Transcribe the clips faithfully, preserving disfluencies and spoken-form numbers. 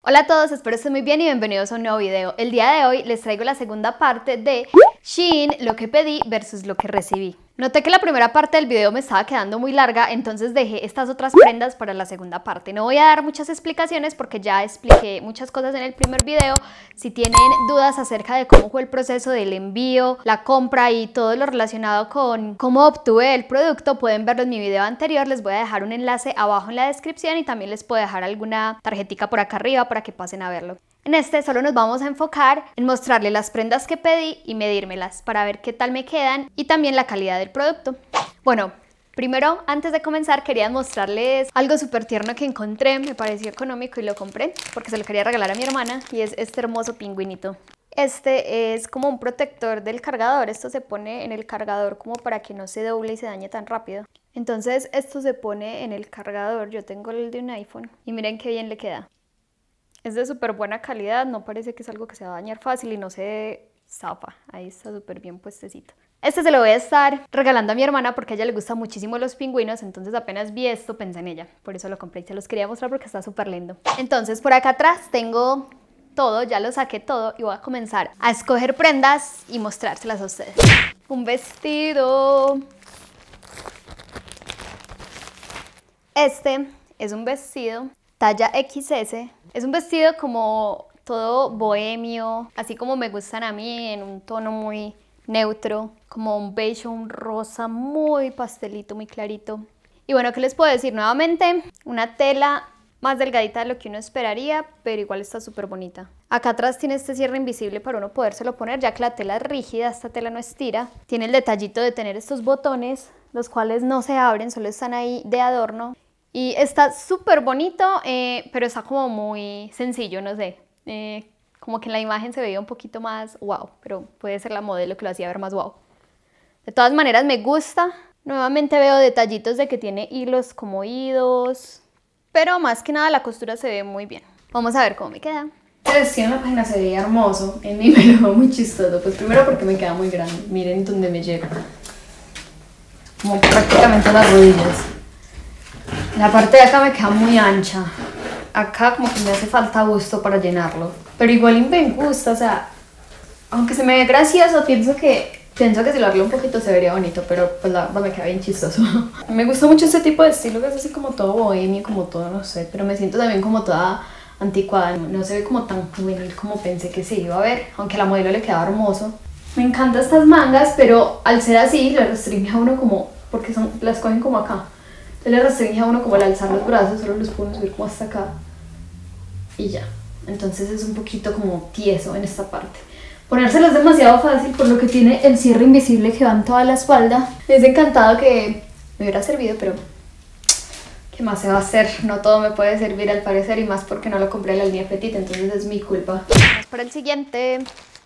Hola a todos, espero estén muy bien y bienvenidos a un nuevo video. El día de hoy les traigo la segunda parte de Shein, lo que pedí versus lo que recibí. Noté que la primera parte del video me estaba quedando muy larga, entonces dejé estas otras prendas para la segunda parte. No voy a dar muchas explicaciones porque ya expliqué muchas cosas en el primer video. Si tienen dudas acerca de cómo fue el proceso del envío, la compra y todo lo relacionado con cómo obtuve el producto, pueden verlo en mi video anterior. Les voy a dejar un enlace abajo en la descripción y también les puedo dejar alguna tarjetica por acá arriba para que pasen a verlo. En este solo nos vamos a enfocar en mostrarles las prendas que pedí y medírmelas para ver qué tal me quedan y también la calidad del producto. Bueno, primero, antes de comenzar, quería mostrarles algo súper tierno que encontré. Me pareció económico y lo compré porque se lo quería regalar a mi hermana y es este hermoso pingüinito. Este es como un protector del cargador. Esto se pone en el cargador como para que no se doble y se dañe tan rápido. Entonces esto se pone en el cargador. Yo tengo el de un iPhone y miren qué bien le queda. Es de súper buena calidad, no parece que es algo que se va a dañar fácil y no se zafa. Ahí está súper bien puestecito. Este se lo voy a estar regalando a mi hermana porque a ella le gustan muchísimo los pingüinos, entonces apenas vi esto pensé en ella. Por eso lo compré y se los quería mostrar porque está súper lindo. Entonces por acá atrás tengo todo, ya lo saqué todo y voy a comenzar a escoger prendas y mostrárselas a ustedes. Un vestido. Este es un vestido talla equis ese. Es un vestido como todo bohemio, así como me gustan a mí, en un tono muy neutro, como un beige o un rosa muy pastelito, muy clarito. Y bueno, ¿qué les puedo decir? Nuevamente, una tela más delgadita de lo que uno esperaría, pero igual está súper bonita. Acá atrás tiene este cierre invisible para uno podérselo poner, ya que la tela es rígida, esta tela no estira. Tiene el detallito de tener estos botones, los cuales no se abren, solo están ahí de adorno. Y está súper bonito, eh, pero está como muy sencillo, no sé. Eh, como que en la imagen se veía un poquito más wow, pero puede ser la modelo que lo hacía ver más wow. De todas maneras me gusta. Nuevamente veo detallitos de que tiene hilos como oídos, pero más que nada la costura se ve muy bien. Vamos a ver cómo me queda. Este vestido en la página se veía hermoso, en mí me lo veo muy chistoso. Pues primero porque me queda muy grande, miren dónde me llega. Como prácticamente a las rodillas. La parte de acá me queda muy ancha. Acá como que me hace falta gusto para llenarlo. Pero igual me gusta, o sea, aunque se me ve gracioso, pienso que pienso que si lo arreglo un poquito se vería bonito, pero pues la verdad me queda bien chistoso. Me gusta mucho este tipo de estilo que es así como todo bohemio, como todo, no sé, pero me siento también como toda anticuada. No se ve como tan juvenil como pensé que se iba a ver, aunque a la modelo le queda hermoso. Me encantan estas mangas, pero al ser así le restringe a uno como, porque son, las cogen como acá. Le restringe a uno como al alzar los brazos, solo los puedo subir como hasta acá y ya. Entonces es un poquito como tieso en esta parte. Ponérselo es demasiado fácil por lo que tiene el cierre invisible que va en toda la espalda. Me hubiese encantado que me hubiera servido, pero ¿qué más se va a hacer? No todo me puede servir al parecer y más porque no lo compré en la línea Petit, entonces es mi culpa. Vamos para el siguiente.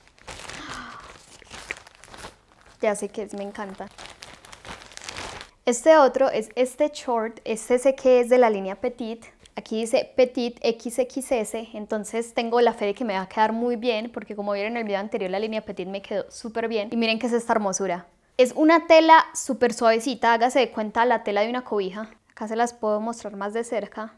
Ya sé que es, me encanta. Este otro es este short, este sé que es de la línea Petit. Aquí dice Petit equis equis ese, entonces tengo la fe de que me va a quedar muy bien, porque como vieron en el video anterior, la línea Petit me quedó súper bien. Y miren que es esta hermosura. Es una tela súper suavecita, hágase de cuenta la tela de una cobija. Acá se las puedo mostrar más de cerca.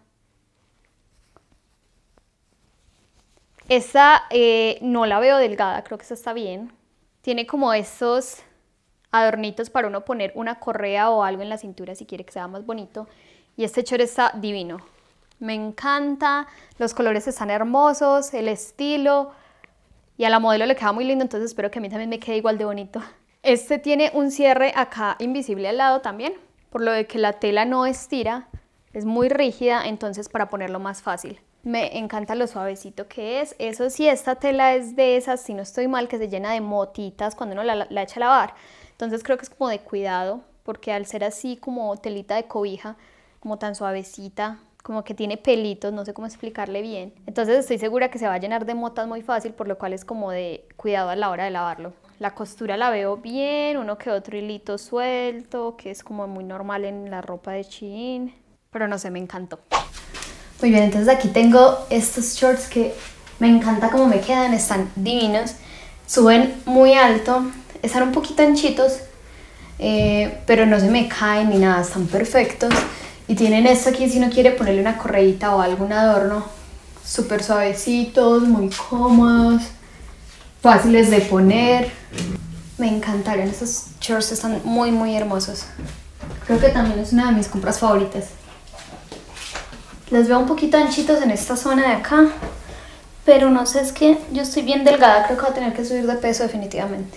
Esta eh, no la veo delgada, creo que esta está bien. Tiene como estos adornitos para uno poner una correa o algo en la cintura si quiere que sea más bonito. Y este short está divino. Me encanta, los colores están hermosos, el estilo. Y a la modelo le queda muy lindo, entonces espero que a mí también me quede igual de bonito. Este tiene un cierre acá invisible al lado también, por lo de que la tela no estira, es muy rígida, entonces para ponerlo más fácil. Me encanta lo suavecito que es. Eso sí, esta tela es de esas, si no estoy mal, que se llena de motitas cuando uno la, la echa a lavar. Entonces creo que es como de cuidado, porque al ser así como telita de cobija, como tan suavecita, como que tiene pelitos, no sé cómo explicarle bien. Entonces estoy segura que se va a llenar de motas muy fácil, por lo cual es como de cuidado a la hora de lavarlo. La costura la veo bien, uno que otro hilito suelto, que es como muy normal en la ropa de Shein, pero no sé, me encantó. Muy bien, entonces aquí tengo estos shorts que me encanta cómo me quedan, están divinos, suben muy alto, están un poquito anchitos, eh, pero no se me caen ni nada, están perfectos. Y tienen esto aquí si uno quiere ponerle una correíta o algún adorno, súper suavecitos, muy cómodos, fáciles de poner. Me encantaron, estos shorts están muy muy hermosos. Creo que también es una de mis compras favoritas. Les veo un poquito anchitos en esta zona de acá, pero no sé, es que yo estoy bien delgada, creo que voy a tener que subir de peso definitivamente.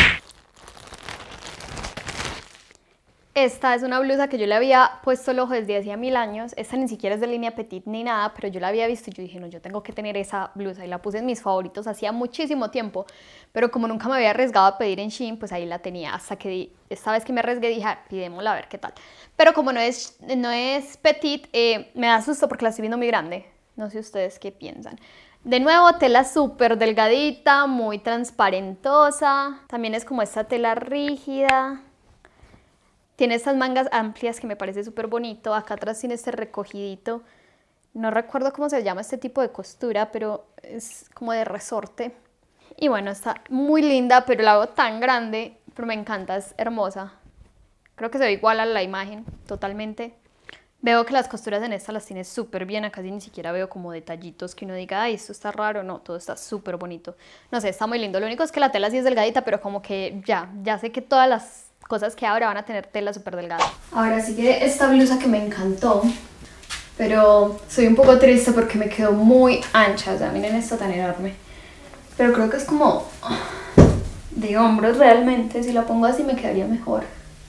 Esta es una blusa que yo le había puesto el ojo desde hacía mil años. Esta ni siquiera es de línea petit ni nada, pero yo la había visto y yo dije, no, yo tengo que tener esa blusa. Y la puse en mis favoritos hacía muchísimo tiempo, pero como nunca me había arriesgado a pedir en Shein, pues ahí la tenía. Hasta que di, esta vez que me arriesgué dije, ah, pidémosla a ver qué tal. Pero como no es, no es petit, eh, me da susto porque la estoy viendo muy grande. No sé ustedes qué piensan. De nuevo, tela súper delgadita, muy transparentosa. También es como esta tela rígida. Tiene estas mangas amplias que me parece súper bonito. Acá atrás tiene este recogidito. No recuerdo cómo se llama este tipo de costura, pero es como de resorte. Y bueno, está muy linda, pero la hago tan grande. Pero me encanta, es hermosa. Creo que se ve igual a la imagen, totalmente. Veo que las costuras en esta las tiene súper bien. Acá sí ni siquiera veo como detallitos que uno diga, ay, esto está raro. No, todo está súper bonito. No sé, está muy lindo. Lo único es que la tela sí es delgadita, pero como que ya, ya sé que todas las cosas que ahora van a tener tela súper delgada. Ahora sí que esta blusa que me encantó, pero soy un poco triste porque me quedó muy ancha. O sea, miren esta tan enorme. Pero creo que es como de hombros realmente. Si la pongo así me quedaría mejor.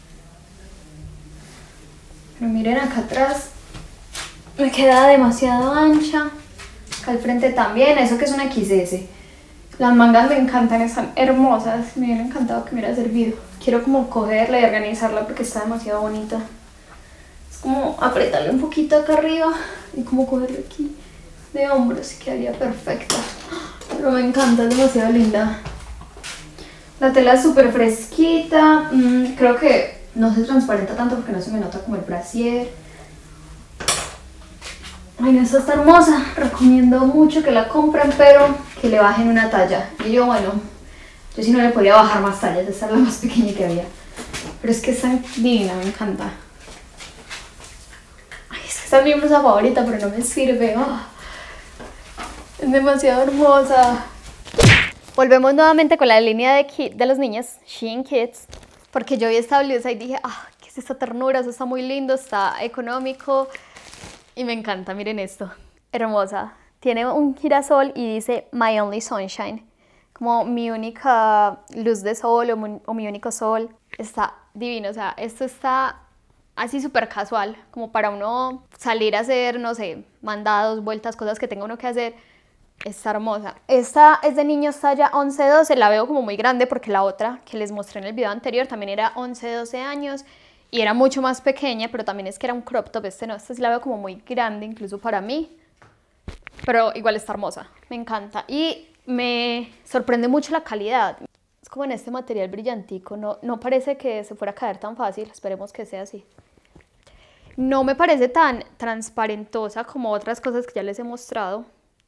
Pero miren acá atrás, me queda demasiado ancha. Acá al frente también, eso que es una equis ese. Las mangas me encantan, están hermosas. Me hubiera encantado que me hubiera servido. Quiero como cogerla y organizarla porque está demasiado bonita. Es como apretarle un poquito acá arriba y como cogerle aquí de hombros y quedaría perfecta. Pero me encanta, es demasiado linda. La tela es súper fresquita. Mm, creo que no se transparenta tanto porque no se me nota como el brasier. Ay, no, esta está hermosa. Recomiendo mucho que la compren, pero que le bajen una talla. Y yo, bueno, yo sí no le podía bajar más tallas. Esta es la más pequeña que había. Pero es que es tan divina, me encanta. Ay, es que esta es mi blusa favorita, pero no me sirve. Oh, es demasiado hermosa. Volvemos nuevamente con la línea de, kit, de los niños, Shein Kids. Porque yo vi esta blusa y dije, ah, ¿qué es esta ternura? Eso está muy lindo, está económico. Y me encanta, miren esto, hermosa. Tiene un girasol y dice My Only Sunshine, como mi única luz de sol o mi, o mi único sol. Está divino, o sea, esto está así súper casual, como para uno salir a hacer, no sé, mandados, vueltas, cosas que tenga uno que hacer. Está hermosa. Esta es de niños talla once doce, la veo como muy grande porque la otra que les mostré en el video anterior también era once doce años. Y era mucho más pequeña, pero también es que era un crop top. Este no, esta sí la veo como muy grande, incluso para mí. Pero igual está hermosa, me encanta. Y me sorprende mucho la calidad. Es como en este material brillantico, no, no parece que se fuera a caer tan fácil. Esperemos que sea así. No me parece tan transparentosa como otras cosas que ya les he mostrado.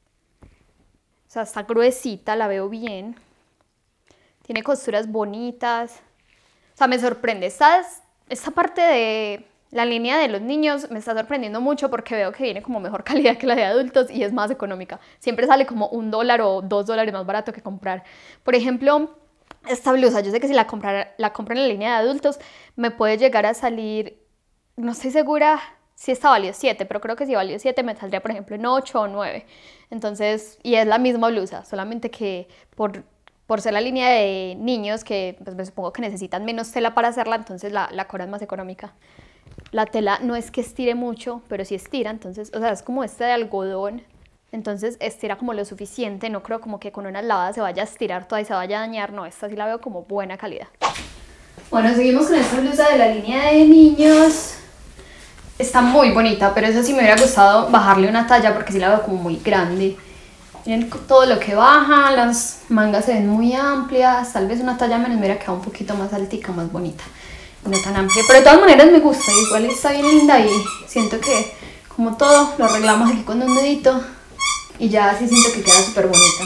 O sea, está gruesita, la veo bien. Tiene costuras bonitas. O sea, me sorprende. Estas... Esta parte de la línea de los niños me está sorprendiendo mucho porque veo que viene como mejor calidad que la de adultos y es más económica. Siempre sale como un dólar o dos dólares más barato que comprar. Por ejemplo, esta blusa, yo sé que si la, comprar, la compro en la línea de adultos me puede llegar a salir, no estoy segura si esta valió siete, pero creo que si valió siete me saldría por ejemplo en ocho o nueve. Entonces, y es la misma blusa, solamente que por... por ser la línea de niños que pues me supongo que necesitan menos tela para hacerla, entonces la, la cobran más económica. La tela no es que estire mucho, pero sí estira, entonces, o sea, es como esta de algodón, entonces estira como lo suficiente, no creo como que con unas lavadas se vaya a estirar toda y se vaya a dañar, no, esta sí la veo como buena calidad. Bueno, seguimos con esta blusa de la línea de niños. Está muy bonita, pero eso sí me hubiera gustado bajarle una talla porque sí la veo como muy grande. Miren todo lo que baja, las mangas se ven muy amplias, tal vez una talla menos me hubiera quedado un poquito más altica, más bonita, no tan amplia, pero de todas maneras me gusta, igual está bien linda y siento que como todo lo arreglamos aquí con un dedito y ya así siento que queda súper bonita.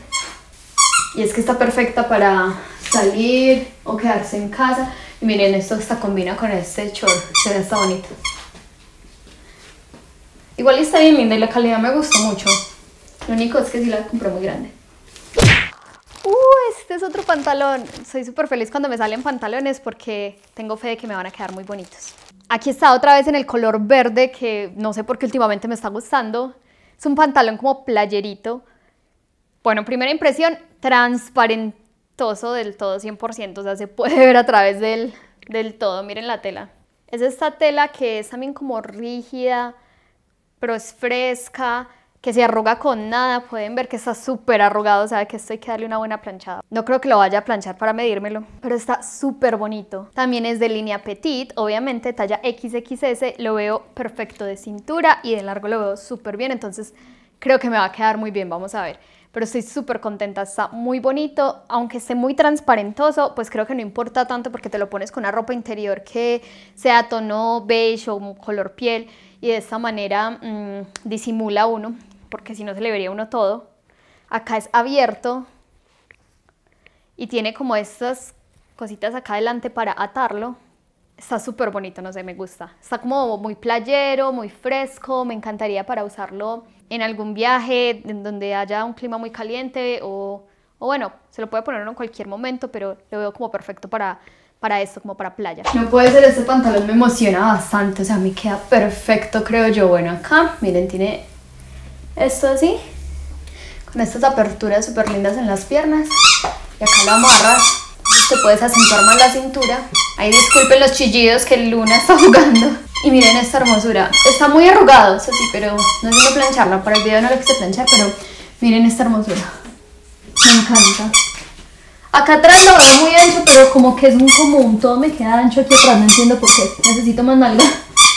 Y es que está perfecta para salir o quedarse en casa y miren, esto hasta combina con este short, se ve hasta bonito. Igual está bien linda y la calidad me gustó mucho. Lo único es que sí la compré muy grande. Uh, este es otro pantalón. Soy súper feliz cuando me salen pantalones porque tengo fe de que me van a quedar muy bonitos. Aquí está otra vez en el color verde que no sé por qué últimamente me está gustando. Es un pantalón como playerito. Bueno, primera impresión, transparentoso del todo, cien por ciento. O sea, se puede ver a través del, del todo. Miren la tela. Es esta tela que es también como rígida, pero es fresca, que se arruga con nada. Pueden ver que está súper arrugado, o sea que esto hay que darle una buena planchada. No creo que lo vaya a planchar para medírmelo, pero está súper bonito. También es de línea petit, obviamente talla equis equis ese, lo veo perfecto de cintura y de largo lo veo súper bien, entonces creo que me va a quedar muy bien, vamos a ver. Pero estoy súper contenta, está muy bonito, aunque esté muy transparentoso, pues creo que no importa tanto porque te lo pones con una ropa interior que sea tono beige o color piel y de esta manera mmm, disimula uno, porque si no se le vería uno todo. Acá es abierto y tiene como estas cositas acá adelante para atarlo. Está súper bonito, no sé, me gusta. Está como muy playero, muy fresco, me encantaría para usarlo en algún viaje en donde haya un clima muy caliente o, o bueno, se lo puede poner en cualquier momento, pero lo veo como perfecto para, para esto, como para playa. No puede ser, este pantalón me emociona bastante, o sea, me queda perfecto, creo yo. Bueno, acá, miren, tiene esto así, con estas aperturas súper lindas en las piernas y acá lo amarras. Te puedes acentuar más la cintura. Ahí disculpen los chillidos que Luna está jugando. Y miren esta hermosura. Está muy arrugado, eso sí, pero no es sino plancharla. Para el video no lo quise planchar, pero miren esta hermosura. Me encanta. Acá atrás lo veo muy ancho, pero como que es un común. Todo me queda ancho aquí atrás, no entiendo por qué. Necesito más nalga.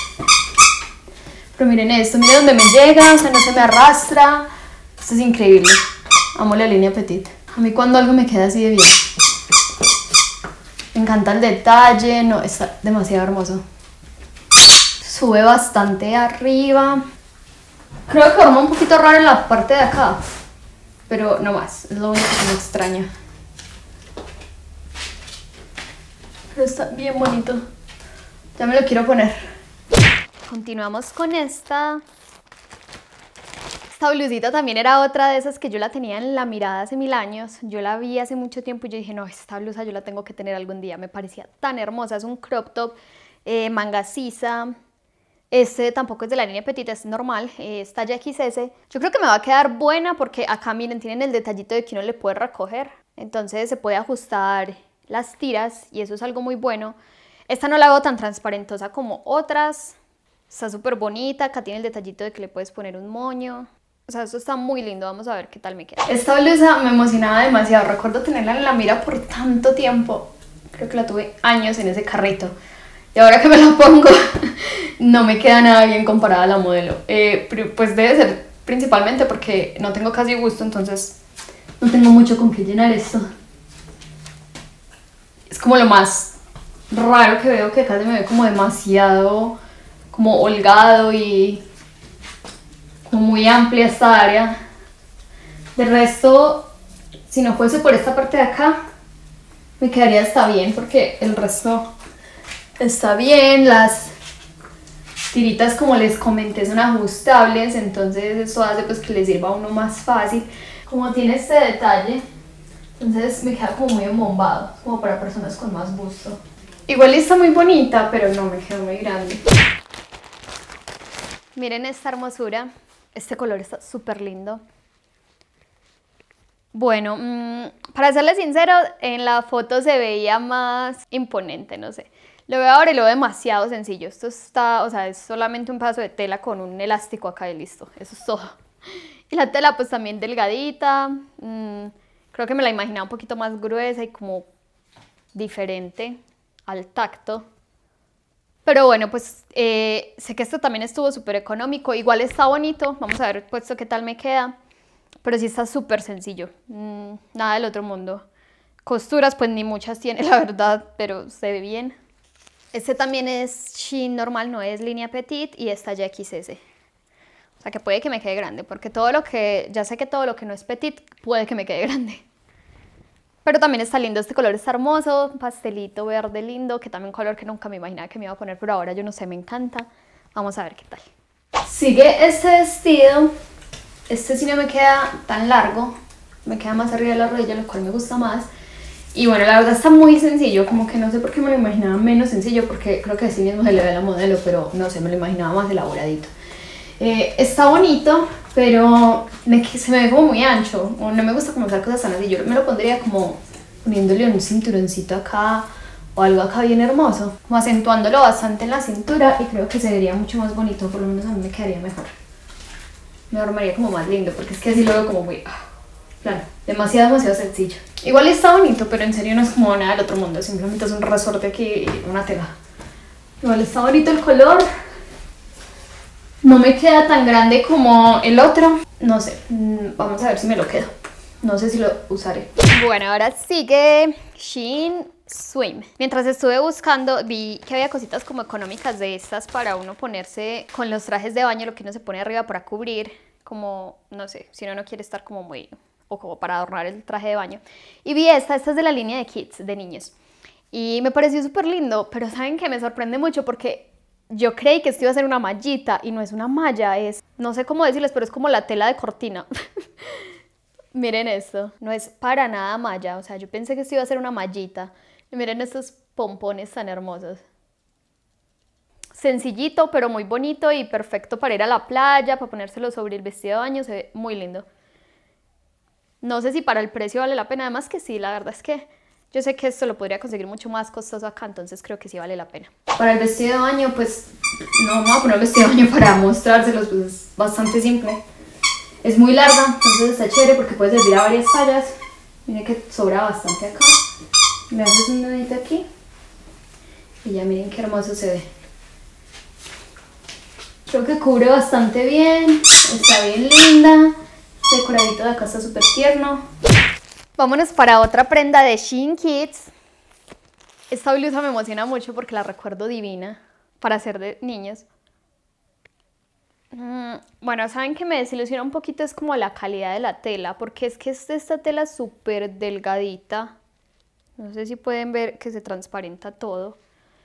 Pero miren esto, miren dónde me llega, o sea, no se me arrastra. Esto es increíble. Amo la línea petit. A mí cuando algo me queda así de bien. Me encanta el detalle, no, está demasiado hermoso. Sube bastante arriba. Creo que forma un poquito raro en la parte de acá, pero no más, es lo único que me extraña. Pero está bien bonito. Ya me lo quiero poner. Continuamos con esta. Esta blusita también era otra de esas que yo la tenía en la mirada hace mil años. Yo la vi hace mucho tiempo y yo dije, no, esta blusa yo la tengo que tener algún día. Me parecía tan hermosa. Es un crop top, eh, manga sisa. Este tampoco es de la línea petit, es normal, eh, es talla equis ese. Yo creo que me va a quedar buena porque acá, miren, tienen el detallito de que uno le puede recoger. Entonces se puede ajustar las tiras y eso es algo muy bueno. Esta no la veo tan transparentosa como otras. Está súper bonita. Acá tiene el detallito de que le puedes poner un moño. O sea, esto está muy lindo, vamos a ver qué tal me queda. Esta blusa me emocionaba demasiado, recuerdo tenerla en la mira por tanto tiempo. Creo que la tuve años en ese carrito. Y ahora que me la pongo, no me queda nada bien comparada a la modelo. Eh, pues debe ser principalmente porque no tengo casi gusto, entonces no tengo mucho con qué llenar esto. Es como lo más raro que veo, que acá se me ve como demasiado, como holgado y como muy amplia esta área. De resto, si no fuese por esta parte de acá, me quedaría hasta bien porque el resto está bien. Las tiritas, como les comenté, son ajustables, entonces eso hace pues que les sirva a uno más fácil. Como tiene este detalle, entonces me queda como muy embombado, como para personas con más busto. Igual está muy bonita, pero no me quedó muy grande. Miren esta hermosura. Este color está súper lindo. Bueno, mmm, para serles sincero, en la foto se veía más imponente, no sé. Lo veo ahora y lo veo demasiado sencillo. Esto está, o sea, es solamente un pedazo de tela con un elástico acá y listo. Eso es todo. Y la tela pues también delgadita. Mmm, creo que me la imaginaba un poquito más gruesa y como diferente al tacto. Pero bueno, pues eh, sé que esto también estuvo súper económico. Igual está bonito. Vamos a ver puesto qué tal me queda. Pero sí está súper sencillo. Mm, nada del otro mundo. Costuras pues ni muchas tiene, la verdad, pero se ve bien. Este también es Shein normal, no es línea petit y es talla equis ese. O sea que puede que me quede grande, porque todo lo que, ya sé que todo lo que no es petit puede que me quede grande. Pero también está lindo, este color está hermoso, pastelito verde lindo, que también un color que nunca me imaginaba que me iba a poner, pero ahora yo no sé, me encanta. Vamos a ver qué tal. Sigue este vestido, Este sí no me queda tan largo, me queda más arriba de la rodilla, lo cual me gusta más. Y bueno, la verdad está muy sencillo, como que no sé por qué me lo imaginaba menos sencillo, porque creo que así mismo se le ve a la modelo, pero no sé, me lo imaginaba más elaboradito. Eh, está bonito, pero me, se me ve como muy ancho, o no me gusta como usar cosas tan así. Yo me lo pondría como poniéndole un cinturoncito acá o algo acá bien hermoso, como acentuándolo bastante en la cintura, y creo que se vería mucho más bonito, por lo menos a mí me quedaría mejor. Me armaría como más lindo, porque es que así lo veo como muy... Ah, plano, demasiado, demasiado sencillo. Igual está bonito, pero en serio no es como nada del otro mundo, simplemente es un resorte aquí y una tela. Igual está bonito el color. No me queda tan grande como el otro. No sé, vamos a ver si me lo quedo. No sé si lo usaré. Bueno, ahora sigue Shein Swim. Mientras estuve buscando, vi que había cositas como económicas de estas para uno ponerse con los trajes de baño, lo que uno se pone arriba para cubrir, como, no sé, si uno no quiere estar como muy... o como para adornar el traje de baño. Y vi esta, esta es de la línea de kids, de niños. Y me pareció súper lindo, pero ¿saben qué? Me sorprende mucho porque yo creí que esto iba a ser una mallita y no es una malla, es, no sé cómo decirles, pero es como la tela de cortina. Miren esto, no es para nada malla, o sea, yo pensé que esto iba a ser una mallita. Y miren estos pompones tan hermosos. Sencillito, pero muy bonito y perfecto para ir a la playa, para ponérselo sobre el vestido de baño, se ve muy lindo. No sé si para el precio vale la pena, además que sí, la verdad es que yo sé que esto lo podría conseguir mucho más costoso acá, entonces creo que sí vale la pena. Para el vestido de baño, pues no vamos a poner el vestido de baño para mostrárselos, pues es bastante simple. Es muy larga, entonces está chévere porque puede servir a varias tallas. Miren que sobra bastante acá. Le haces un nudito aquí y ya miren qué hermoso se ve. Creo que cubre bastante bien, está bien linda. Este decoradito de acá está súper tierno. Vámonos para otra prenda de Shein Kids. Esta blusa me emociona mucho porque la recuerdo divina para ser de niños. Mm, bueno, saben que me desilusiona un poquito es como la calidad de la tela, porque es que es esta tela súper delgadita. No sé si pueden ver que se transparenta todo.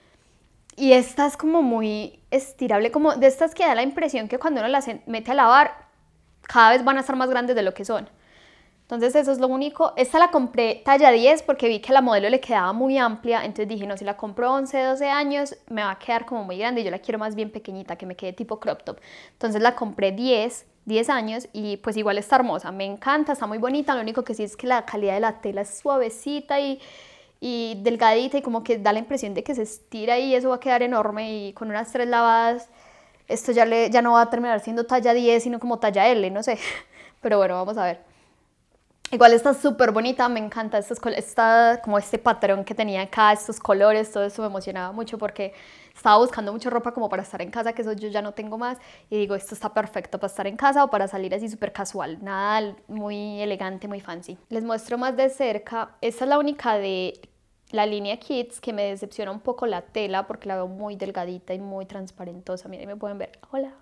Y esta es como muy estirable, como de estas que da la impresión que cuando uno las mete a lavar, cada vez van a estar más grandes de lo que son. Entonces eso es lo único. Esta la compré talla diez porque vi que la modelo le quedaba muy amplia, entonces dije, no, si la compro once, doce años, me va a quedar como muy grande y yo la quiero más bien pequeñita, que me quede tipo crop top. Entonces la compré diez, diez años y pues igual está hermosa, me encanta, está muy bonita, lo único que sí es que la calidad de la tela es suavecita y, y delgadita y como que da la impresión de que se estira y eso va a quedar enorme y con unas tres lavadas esto ya, le, ya no va a terminar siendo talla diez, sino como talla L, no sé, pero bueno, vamos a ver. Igual está súper bonita, me encanta estos, esta, como este patrón que tenía acá, estos colores, todo eso me emocionaba mucho porque estaba buscando mucha ropa como para estar en casa, que eso yo ya no tengo más, y digo, esto está perfecto para estar en casa o para salir así súper casual, nada muy elegante, muy fancy. Les muestro más de cerca, esta es la única de la línea Kids que me decepciona un poco la tela porque la veo muy delgadita y muy transparentosa, miren, me pueden ver, hola.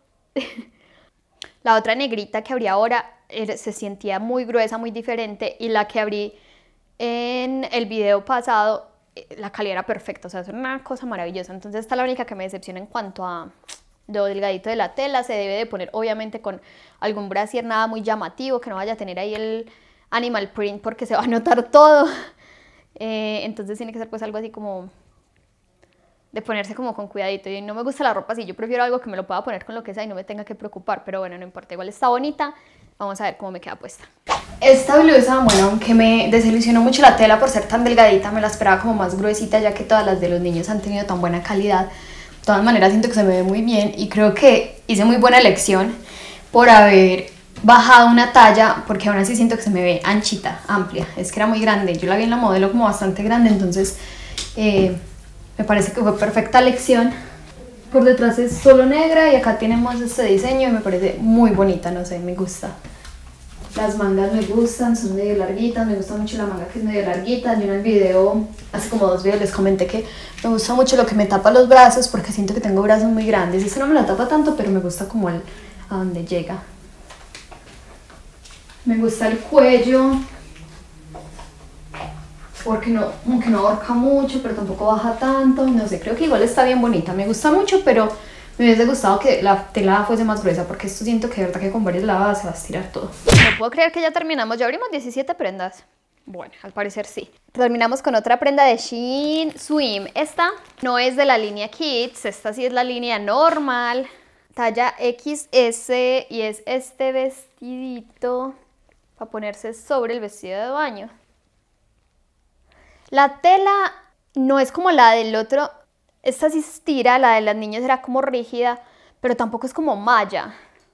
La otra negrita que abrí ahora se sentía muy gruesa, muy diferente, y la que abrí en el video pasado, la calidad era perfecta, o sea, es una cosa maravillosa. Entonces esta es la única que me decepciona en cuanto a lo delgadito de la tela. Se debe de poner obviamente con algún brasier nada muy llamativo, que no vaya a tener ahí el animal print porque se va a notar todo. Eh, entonces tiene que ser pues algo así como de ponerse como con cuidadito, y no me gusta la ropa así, yo prefiero algo que me lo pueda poner con lo que sea y no me tenga que preocupar, pero bueno, no importa, igual está bonita, vamos a ver cómo me queda puesta. Esta blusa, bueno, aunque me desilusionó mucho la tela por ser tan delgadita, me la esperaba como más gruesita, ya que todas las de los niños han tenido tan buena calidad. De todas maneras siento que se me ve muy bien y creo que hice muy buena elección por haber bajado una talla, porque aún así siento que se me ve anchita, amplia, es que era muy grande, yo la vi en la modelo como bastante grande, entonces eh, me parece que fue perfecta elección. Por detrás es solo negra y acá tenemos este diseño y me parece muy bonita, no sé, me gusta. Las mangas me gustan, son medio larguitas, me gusta mucho la manga que es medio larguita. Yo en el video, hace como dos videos les comenté que me gusta mucho lo que me tapa los brazos porque siento que tengo brazos muy grandes. Este no me lo tapa tanto, pero me gusta como el, a donde llega. Me gusta el cuello, porque no, como que no ahorca mucho, pero tampoco baja tanto, no sé, creo que igual está bien bonita, me gusta mucho, pero Me hubiese gustado que la tela fuese más gruesa porque esto siento que de verdad que con varias lavadas se va a estirar todo. No puedo creer que ya terminamos, ya abrimos diecisiete prendas. Bueno, al parecer sí. Terminamos con otra prenda de Shein Swim. Esta no es de la línea Kids, esta sí es la línea normal. Talla equis ese y es este vestidito para ponerse sobre el vestido de baño. La tela no es como la del otro, esta sí se estira, la de las niñas era como rígida, pero tampoco es como malla.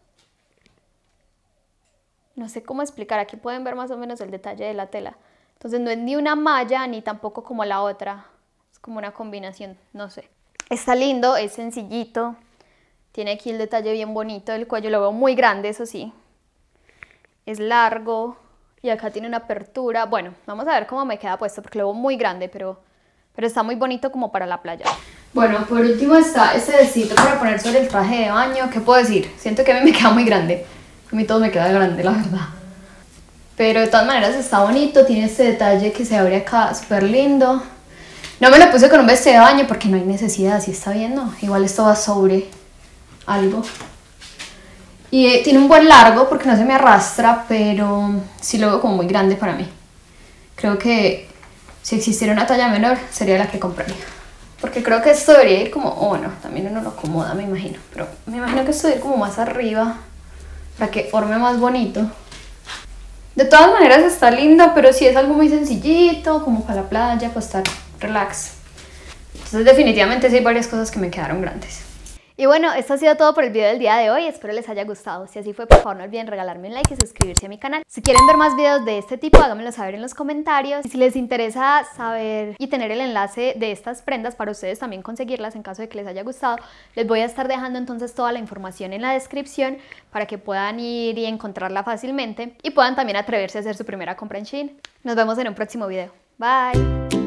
No sé cómo explicar, aquí pueden ver más o menos el detalle de la tela. Entonces no es ni una malla ni tampoco como la otra, es como una combinación, no sé. Está lindo, es sencillito, tiene aquí el detalle bien bonito, el cuello lo veo muy grande, eso sí. Es largo y acá tiene una apertura. Bueno, vamos a ver cómo me queda puesto porque lo veo muy grande, pero, pero está muy bonito como para la playa. Bueno, por último está este vestido para poner sobre el traje de baño. ¿Qué puedo decir? Siento que a mí me queda muy grande. A mí todo me queda grande, la verdad. Pero de todas maneras está bonito, tiene este detalle que se abre acá, súper lindo. No me lo puse con un vestido de baño porque no hay necesidad, si está bien, ¿no? Igual esto va sobre algo. Y eh, tiene un buen largo porque no se me arrastra, pero sí lo veo como muy grande para mí. Creo que si existiera una talla menor sería la que compraría. Porque creo que esto debería ir como, oh no, también uno lo acomoda, me imagino. Pero me imagino que esto debería ir como más arriba para que forme más bonito. De todas maneras está linda, pero sí es algo muy sencillito, como para la playa, para estar relax. Entonces definitivamente sí hay varias cosas que me quedaron grandes. Y bueno, esto ha sido todo por el video del día de hoy, espero les haya gustado. Si así fue, por favor no olviden regalarme un like y suscribirse a mi canal. Si quieren ver más videos de este tipo, háganmelo saber en los comentarios. Y si les interesa saber y tener el enlace de estas prendas para ustedes también conseguirlas en caso de que les haya gustado, les voy a estar dejando entonces toda la información en la descripción para que puedan ir y encontrarla fácilmente y puedan también atreverse a hacer su primera compra en Shein. Nos vemos en un próximo video. Bye.